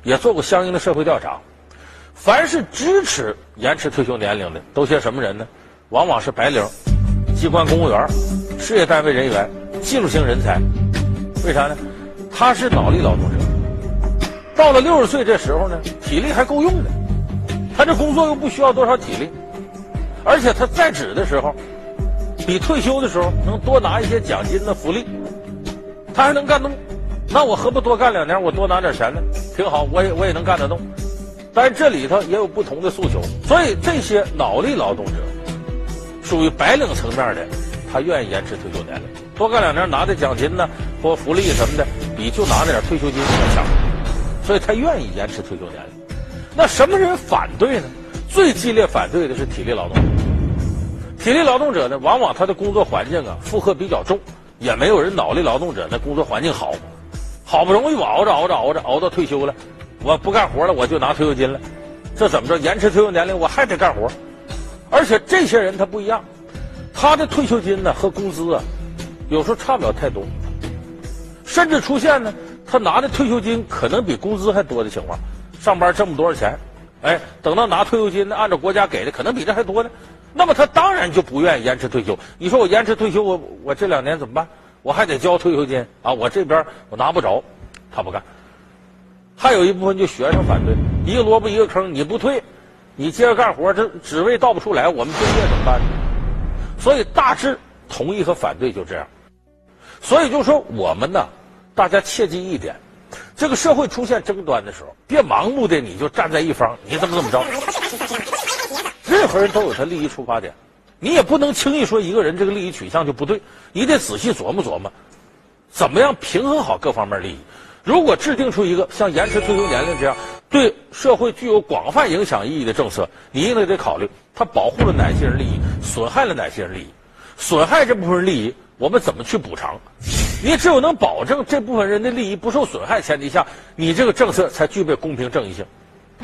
也做过相应的社会调查，凡是支持延迟退休年龄的，都些什么人呢？往往是白领、机关公务员、事业单位人员、技术型人才。为啥呢？他是脑力劳动者，到了60岁这时候呢，体力还够用的，他这工作又不需要多少体力，而且他在职的时候，比退休的时候能多拿一些奖金的福利，他还能干动。那我何不多干2年，我多拿点钱呢？挺好，我也能干得动。但是这里头也有不同的诉求，所以这些脑力劳动者属于白领层面的，他愿意延迟退休年龄，多干2年拿的奖金呢或福利什么的，比就拿那点退休金要强，所以他愿意延迟退休年龄。那什么人反对呢？最激烈反对的是体力劳动者。体力劳动者呢，往往他的工作环境啊负荷比较重，也没有人脑力劳动者那工作环境好。好不容易我熬到退休了，我不干活了，我就拿退休金了，这怎么着？延迟退休年龄我还得干活，而且这些人他不一样，他的退休金呢和工资啊，有时候差不了太多，甚至出现呢，他拿的退休金可能比工资还多的情况。上班挣不多少钱，哎，等到拿退休金呢，按照国家给的，可能比这还多呢。那么他当然就不愿意延迟退休。你说我延迟退休，我这2年怎么办？我还得交退休金啊！我这边我拿不着，他不干。还有一部分就学生反对，一个萝卜一个坑，你不退，你接着干活，这职位倒不出来，我们就业怎么办呢？所以大致同意和反对就这样。所以就说我们呢，大家切记一点，这个社会出现争端的时候，别盲目的你就站在一方，你怎么着。任何人都有他利益出发点。你也不能轻易说一个人这个利益取向就不对，你得仔细琢磨琢磨，怎么样平衡好各方面利益。如果制定出一个像延迟退休年龄这样对社会具有广泛影响意义的政策，你应该得考虑它保护了哪些人利益，损害了哪些人利益，损害这部分人利益我们怎么去补偿。你只有能保证这部分人的利益不受损害前提下，你这个政策才具备公平正义性。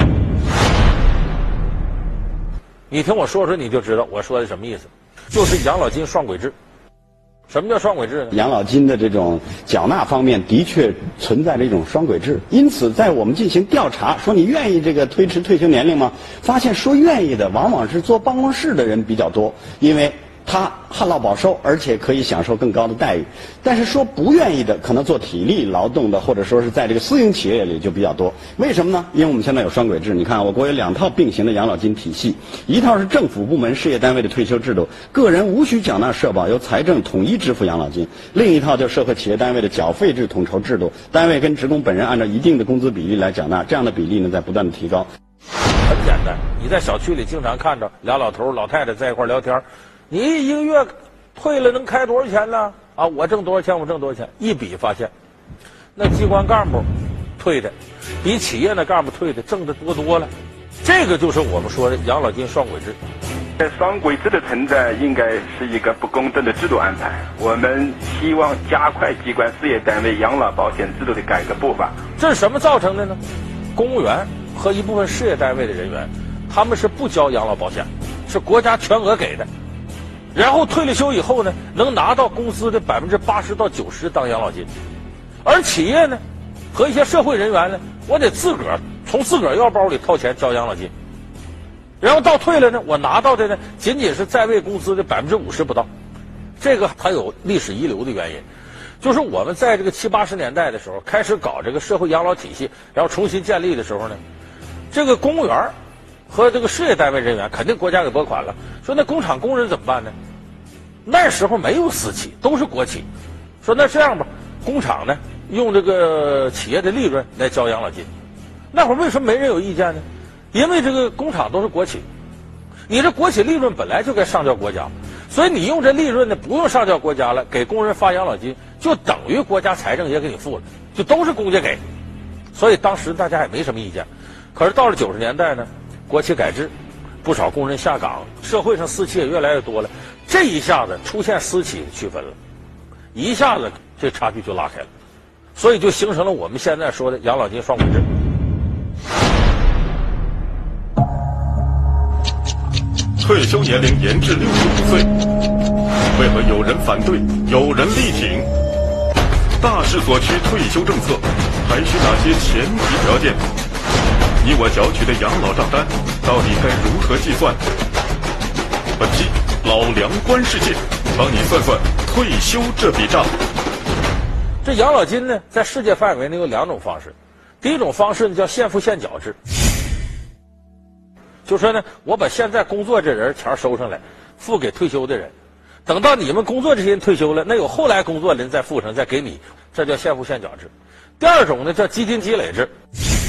你听我说说你就知道我说的什么意思，就是养老金双轨制。什么叫双轨制呢？ 养老金的这种缴纳方面的确存在着一种双轨制，因此在我们进行调查说你愿意这个推迟退休年龄吗？发现说愿意的往往是坐办公室的人比较多，因为他旱涝保收，而且可以享受更高的待遇。但是说不愿意的，可能做体力劳动的，或者说是在这个私营企业里就比较多。为什么呢？因为我们现在有双轨制。你看，我国有2套并行的养老金体系，一套是政府部门事业单位的退休制度，个人无需缴纳社保，由财政统一支付养老金；另一套就是社会企业单位的缴费制统筹制度，单位跟职工本人按照一定的工资比例来缴纳，这样的比例呢在不断的提高。 很简单，你在小区里经常看着俩老头老太太在一块聊天，你1个月退了能开多少钱呢？啊，我挣多少钱，我挣多少钱，一比发现，那机关干部退的比企业的干部退的挣得多了。这个就是我们说的养老金双轨制。 双轨制的存在应该是一个不公正的制度安排。我们希望加快机关事业单位养老保险制度的改革步伐。 这是什么造成的呢？公务员和一部分事业单位的人员，他们是不交养老保险，是国家全额给的。然后退了休以后呢，能拿到工资的80%到90%当养老金，而企业呢和一些社会人员呢，我得从自个儿腰包里掏钱交养老金，然后到退了呢，我拿到的呢仅仅是在位工资的50%不到。这个还有历史遗留的原因，就是我们在这个70、80年代的时候开始搞这个社会养老体系，然后重新建立的时候呢，这个公务员和这个事业单位人员肯定国家给拨款了，说那工厂工人怎么办呢？那时候没有私企，都是国企。说那这样吧，工厂呢用这个企业的利润来交养老金。那会儿为什么没人有意见呢？因为这个工厂都是国企，你这国企利润本来就该上交国家，所以你用这利润呢不用上交国家了，给工人发养老金，就等于国家财政也给你付了，就都是公家给。所以当时大家也没什么意见。可是到了90年代呢，国企改制，不少工人下岗，社会上私企也越来越多了，这一下子出现私企的区分了，一下子这差距就拉开了，所以就形成了我们现在说的养老金双轨制。 退休年龄延至65岁，为何有人反对，有人力挺？大势所趋退休政策还需哪些前提条件？ 你我缴取的养老账单到底该如何计算？本期老梁观世界帮你算算退休这笔账。 这养老金呢，在世界范围内有2种方式。第一种方式呢叫现付现缴制，就说呢，我把现在工作这人钱收上来，付给退休的人，等到你们工作这些人退休了，那有后来工作的人再付上，再给你，这叫现付现缴制。第二种呢叫基金积累制，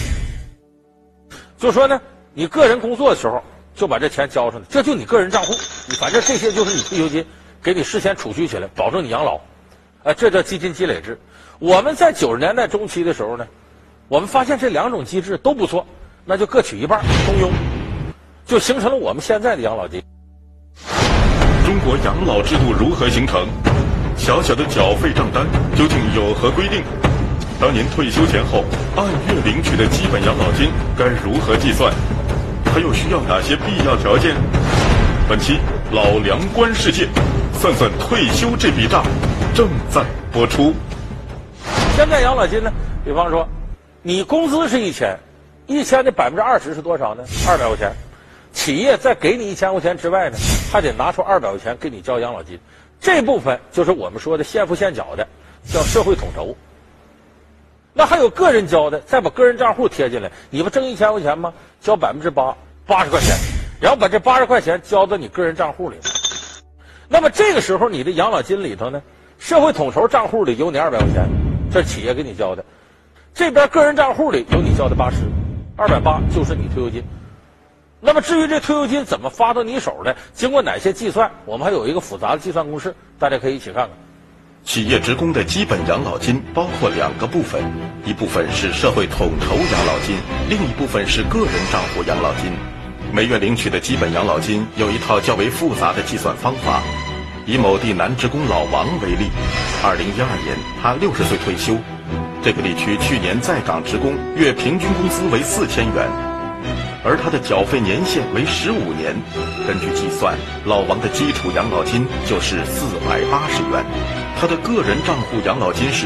就说呢，你个人工作的时候就把这钱交上来，这就你个人账户，你反正这些就是你退休金，给你事先储蓄起来，保证你养老，这叫基金积累制。我们在90年代中期的时候呢，我们发现这2种机制都不错，那就各取一半，中庸，就形成了我们现在的养老金。 中国养老制度如何形成？小小的缴费账单究竟有何规定？当年退休前后按月领取的基本养老金该如何计算？还有需要哪些必要条件？本期老梁观世界，算算退休这笔账，正在播出。 现在养老金呢，比方说你工资是1000，1000的20%是多少呢？200块钱。企业在给你1000块钱之外呢，还得拿出200块钱给你交养老金，这部分就是我们说的现付现缴的，叫社会统筹。那还有个人交的，再把个人账户贴进来，你不挣1000块钱吗？交8%，80块钱，然后把这80块钱交到你个人账户里。那么这个时候你的养老金里头呢，社会统筹账户里有你200块钱，这是企业给你交的，这边个人账户里有你交的80，280就是你退休金。那么至于这退休金怎么发到你手的，经过哪些计算，我们还有一个复杂的计算公式，大家可以一起看看。 企业职工的基本养老金包括2个部分，一部分是社会统筹养老金，另一部分是个人账户养老金。每月领取的基本养老金有一套较为复杂的计算方法。以某地男职工老王为例，2012年他60岁退休，这个地区去年在岗职工月平均工资为4000元，而他的缴费年限为15年。根据计算，老王的基础养老金就是480元，他的个人账户养老金是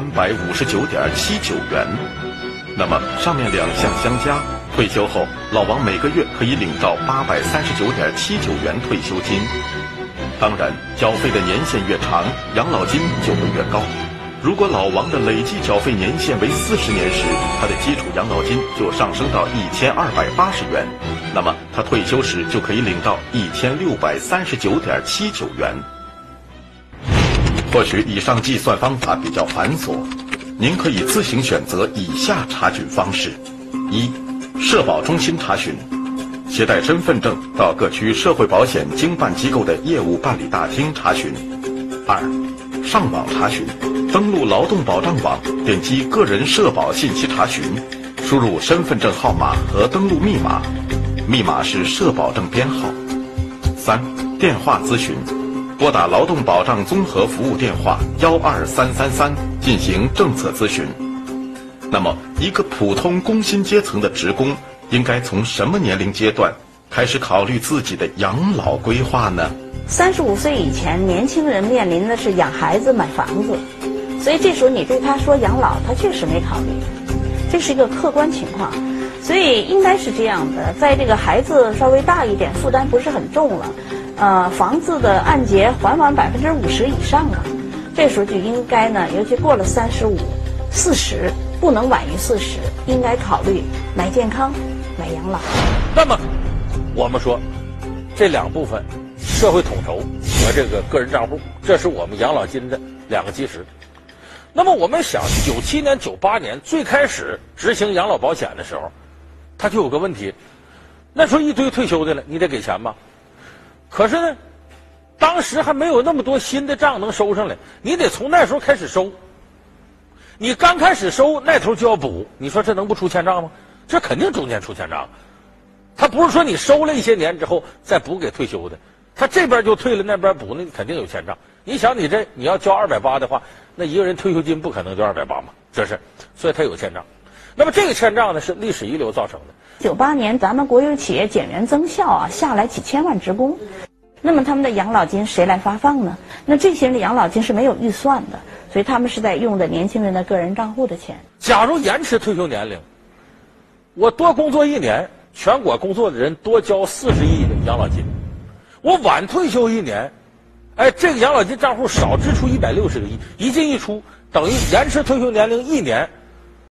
359.79元。那么上面2项相加，退休后老王每个月可以领到839.79元退休金。当然，缴费的年限越长，养老金就会越高。如果老王的累计缴费年限为40年时，他的基础养老金就上升到1280元，那么他退休时就可以领到1639.79元。或许以上计算方法比较繁琐，您可以自行选择以下查询方式：一、社保中心查询，携带身份证到各区社会保险经办机构的业务办理大厅查询；二、上网查询，登录劳动保障网，点击个人社保信息查询，输入身份证号码和登录密码，密码是社保证编号。三、电话咨询，拨打劳动保障综合服务电话12333进行政策咨询。那么，一个普通工薪阶层的职工应该从什么年龄阶段开始考虑自己的养老规划呢 ？35岁以前，年轻人面临的是养孩子、买房子，所以这时候你对他说养老，他确实没考虑，这是一个客观情况。所以应该是这样的，在这个孩子稍微大一点，负担不是很重了，房子的按揭还完50%以上了，这时候就应该呢，尤其过了35、40，不能晚于40，应该考虑买健康、买养老。 那么我们说这2部分，社会统筹和这个个人账户，这是我们养老金的2个基石。那么我们想，97年、98年最开始执行养老保险的时候，它就有个问题，那时候一堆退休的了，你得给钱吧？可是呢，当时还没有那么多新的账能收上来，你得从那时候开始收。你刚开始收，那头就要补，你说这能不出欠账吗？这肯定中间出欠账。他不是说你收了一些年之后再补给退休的，他这边就退了，那边补，那肯定有欠账。你想你要交280的话，那一个人退休金不可能就280嘛，这是，所以他有欠账。那么这个欠账呢，是历史遗留造成的。 98年咱们国有企业减员增效啊，下来几千万职工，那么他们的养老金谁来发放呢？那这些人的养老金是没有预算的，所以他们是在用的年轻人的个人账户的钱。 假如延迟退休年龄， 我多工作1年，全国工作的人多交40亿的养老金；我晚退休1年，哎，这个养老金账户少支出160个亿，一进一出等于延迟退休年龄1年